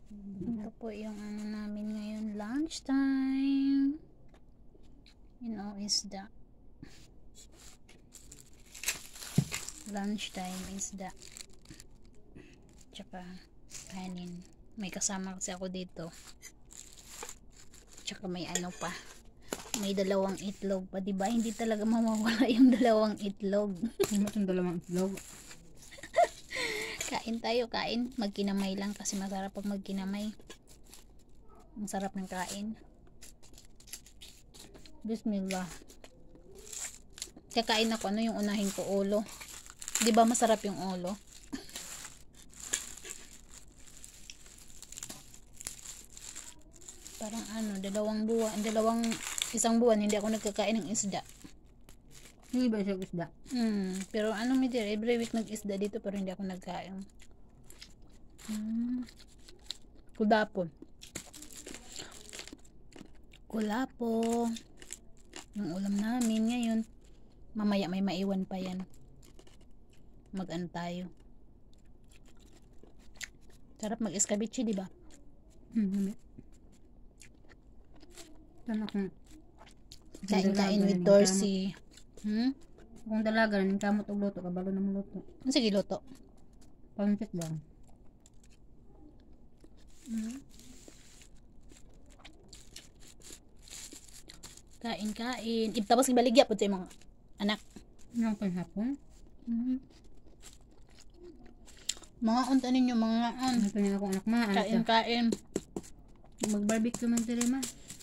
Ito po yung ano namin ngayon, lunch time. Isda. Lunch time isda. Tsaka kanin. May kasama kasi ako dito. Tsaka may ano pa. May dalawang itlog pa, diba? Hindi talaga mawawala yung dalawang itlog. Ano itong dalawang itlog? Kain tayo, kain. Magkinamay lang kasi masarap pag magkinamay. Ang sarap ng kain. Bismillah. Kakain ako, ano yung unahin ko? Ulo. Diba masarap yung ulo? Parang ano, isang buwan hindi ako nagkakain ng isda. Hindi ba siya isda? Pero ano may dire, every week nag-isda dito pero hindi ako nagkain. Kudapo. Yung ulam namin ngayon. Mamaya may maiwan pa yan. Mag-ano tayo. Sarap mag-escabeche, di ba? Tan akong Kain-kain with Dorsey. Kung dalaga ning kamot og luto kabalo na luto. Sige, luto. Pangkit lang. Kain-kain. Tapos ibaligya po sa mga anak. Yung panghapon. Mga unta ninyo, mga Ano pa niya akong anak ma. kain-kain. Mag-barbecue man diri ma.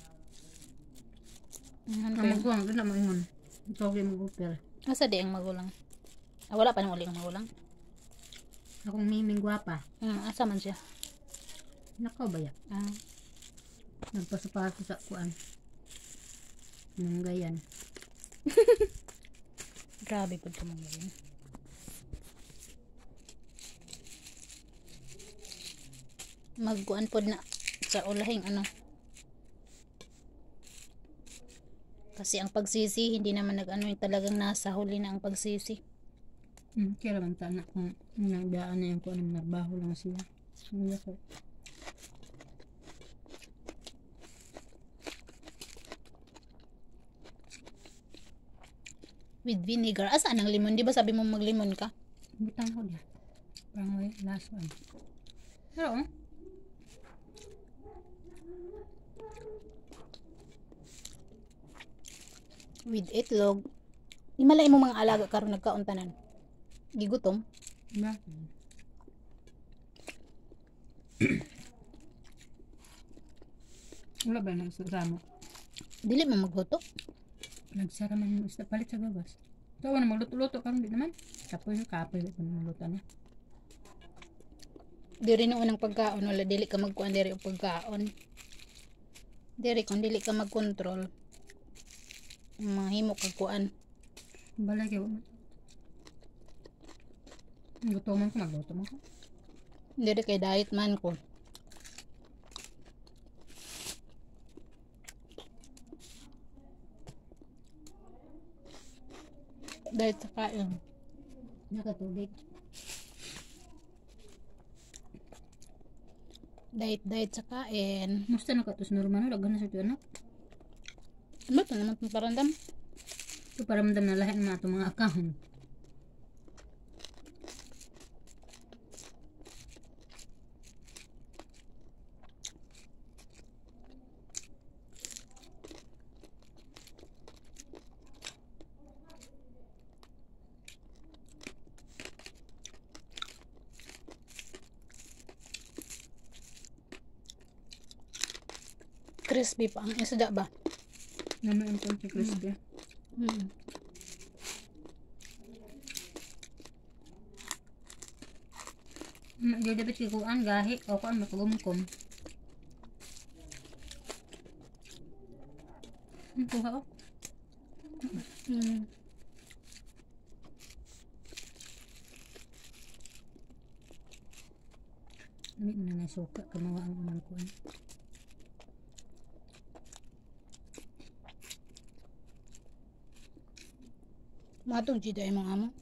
Ang magkuhang doon na maingon. Ito ako yung mag-upir. Asa di ang magulang? Wala pa nang uli ang magulang? Akong miming gwapa. Asa man siya? Nakaw ba ya? Nagpasapasa sa kuan. Nung gayan. Grabe po ito mga yun. Magkuan po na sa ulahing ano. Kasi ang pagsisi, hindi naman nag-ano yung talagang nasa huli na ang pagsisi. Kaya naman ta na kung nagdaan na yung kuan ng nagbaho lang siya. Hindi ko. With vinegar. Asaan ang limon? Di ba sabi mo maglimon ka? Butang ko dia. Parang may last one. Pero with itlog. Imalay mo mga alaga karon nagkauntanan. Gigutom. ba? Wala ba na sa mo? Dili mo magluto. Nagsara man yung isda palit sa gabas. Ito na magluto-luto karon di naman. Kapoy ko na luto niya. Diri nung unang pagkaon wala dili ka magkuan diri og pagkaon. Diri kung dili ka magkontrol. Mahimo kag kuan. Balay kayo. Luto man ko, nagluto man ko. Diri kay diet man ko. Diet sa kain. Nakatubig. Diet sa kain. Musta na katos normal? Lagyan na sa ito anak. Ano ito naman itong parandam? Ito para mandam na lahat ng mga account. Crispy pa ang isda ba? Naman ang sa crispy. Dapat si kuan gahi o kuan makagumkom. Kuha ko. Hindi mo na nasuka kamawa ang unang kuan. Matog dito ay mga amo.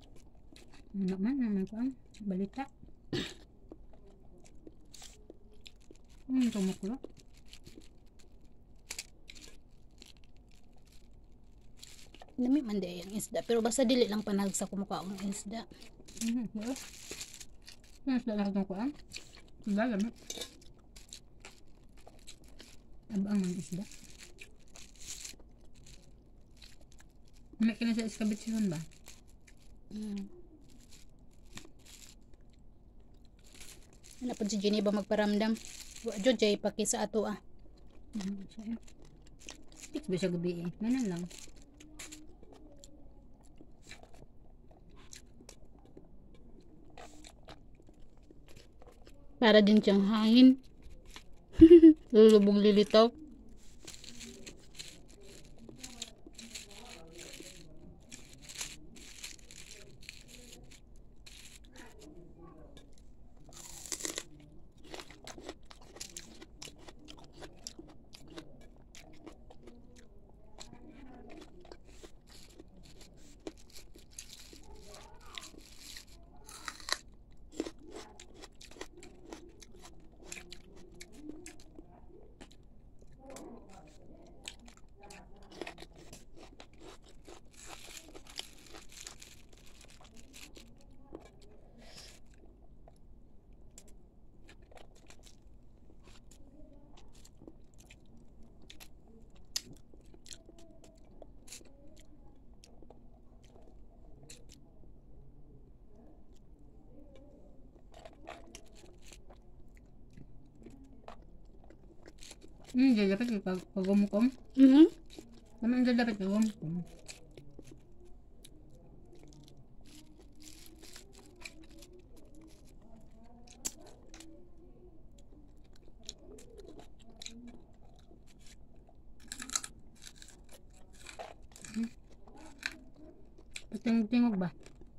Ano man naman kuan balita. Tumok lo. Nami man di ang isda. Pero basta dili lang panagsa kumukaon ang isda. Oo. Isda lang itong kuan. Isda lang. Abang ang isda. May kina sa iskabitsyon ba? Ano po si Jenny ba magparamdam? Wajo jay paki sa ato ah. Fix ba siya gabi eh? Ganun lang. Para din siyang hangin. Lulubog lilitaw. Dapat pag-umukom. Naman dapat pag-umukom. Patingog ba?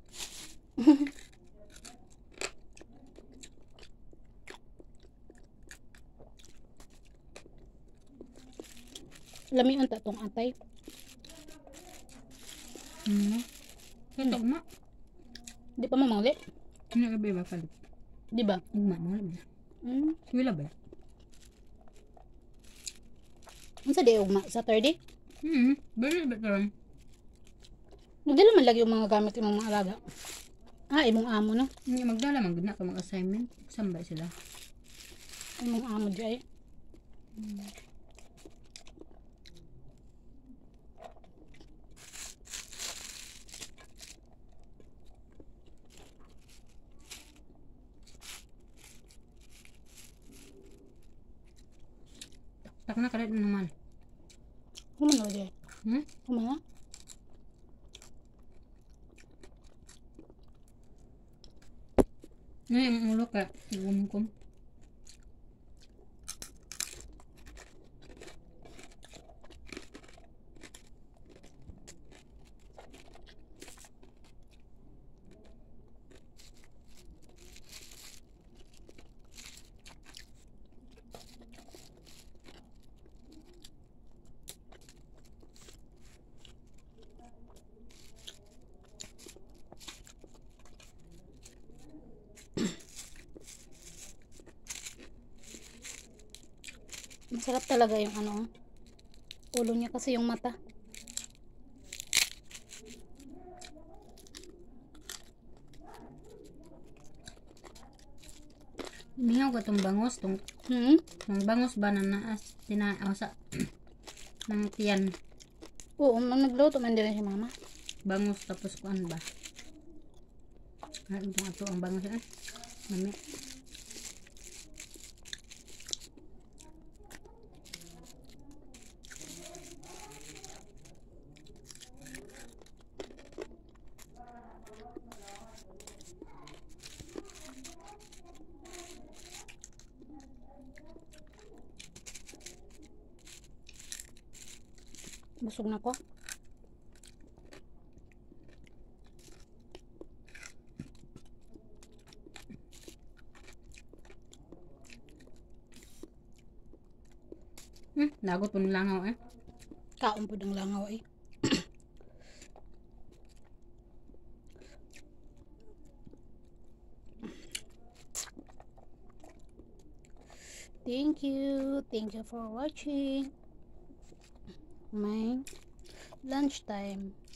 Lami unta tong atay. Kaya ugma. Di pa mamangli. Ano gabi ba palit? Di ba? Ugma mo lang. Wala ba? Unsa di ugma? Saturday? Bali ba tarang? Nagdala man lagi yung mga gamit imong mga alaga. Imong amo no? Hindi magdala man gud na ka mag-assignment. Sambay sila. Imong amo di ay. Tak na kalit naman. Kumano di ay? Kumano? Ngayon ang ulo ka. Umukom. Masarap talaga yung ano. Ulo niya kasi yung mata. Mingaw ka tong bangos. Tong bangos ba na naas. Sa ng tiyan. Oo, nagluto man din si mama. Bangus tapos kuan ba? Itong ato ang bangus Mami. Busog na ko. Lagot po ng langaw Kaon po ng langaw eh. Thank you. Thank you for watching my lunchtime.